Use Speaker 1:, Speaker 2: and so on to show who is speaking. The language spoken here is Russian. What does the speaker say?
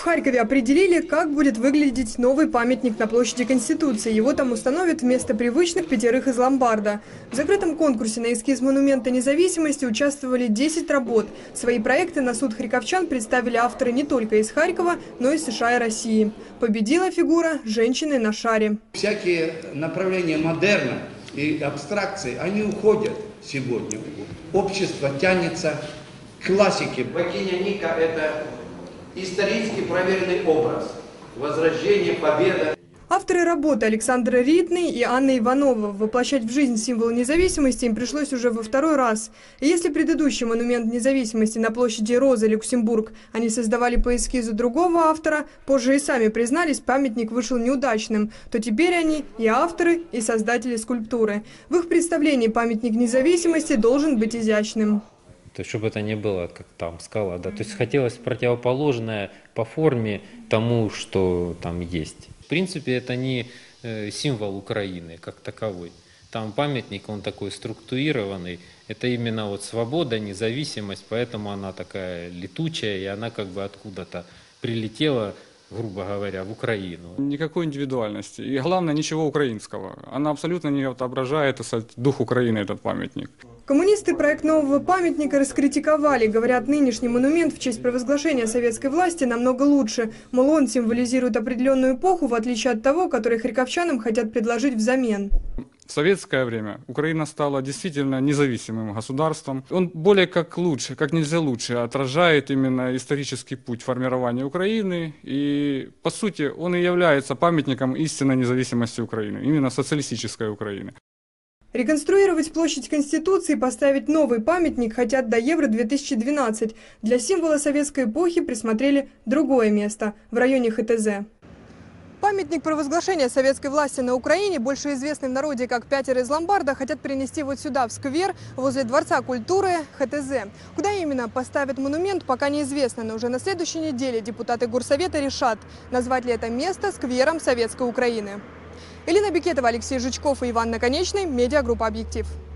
Speaker 1: В Харькове определили, как будет выглядеть новый памятник на площади Конституции. Его там установят вместо привычных 5 из ломбарда. В закрытом конкурсе на эскиз монумента независимости участвовали 10 работ. Свои проекты на суд харьковчан представили авторы не только из Харькова, но и США и России. Победила фигура женщины на шаре.
Speaker 2: Всякие направления модерна и абстракции, они уходят сегодня. Общество тянется к классике.
Speaker 3: Богиня Ника – это исторически проверенный образ. Возрождение, победа.
Speaker 1: Авторы работы Александр Ритный и Анна Иванова. Воплощать в жизнь символ независимости им пришлось уже во второй раз. И если предыдущий монумент независимости на площади Роза, Люксембург, они создавали по эскизу другого автора, позже и сами признались, памятник вышел неудачным, то теперь они и авторы, и создатели скульптуры. В их представлении памятник независимости должен быть изящным.
Speaker 4: То есть, чтобы это не было как там скала, да. То есть хотелось противоположное по форме тому, что там есть. В принципе, это не символ Украины как таковой. Там памятник, он такой структурированный. Это именно вот свобода, независимость, поэтому она такая летучая, и она как бы откуда-то прилетела, грубо говоря, в Украину.
Speaker 5: Никакой индивидуальности. И главное, ничего украинского. Она абсолютно не отображает дух Украины, этот памятник.
Speaker 1: Коммунисты проект нового памятника раскритиковали. Говорят, нынешний монумент в честь провозглашения советской власти намного лучше. Мол, он символизирует определенную эпоху, в отличие от того, который харьковчанам хотят предложить взамен.
Speaker 5: В советское время Украина стала действительно независимым государством. Он более как лучше, как нельзя лучше отражает именно исторический путь формирования Украины. И, по сути, он и является памятником истинной независимости Украины, именно социалистической Украины.
Speaker 1: Реконструировать площадь Конституции и поставить новый памятник хотят до Евро-2012. Для символа советской эпохи присмотрели другое место – в районе ХТЗ. Памятник провозглашения советской власти на Украине, больше известный в народе как 5 из ломбарда, хотят перенести вот сюда, в сквер, возле Дворца культуры ХТЗ. Куда именно поставят монумент, пока неизвестно, но уже на следующей неделе депутаты Горсовета решат, назвать ли это место сквером советской Украины. Элина Бекетова, Алексей Жучков и Иван Наконечный, медиагруппа «Объектив».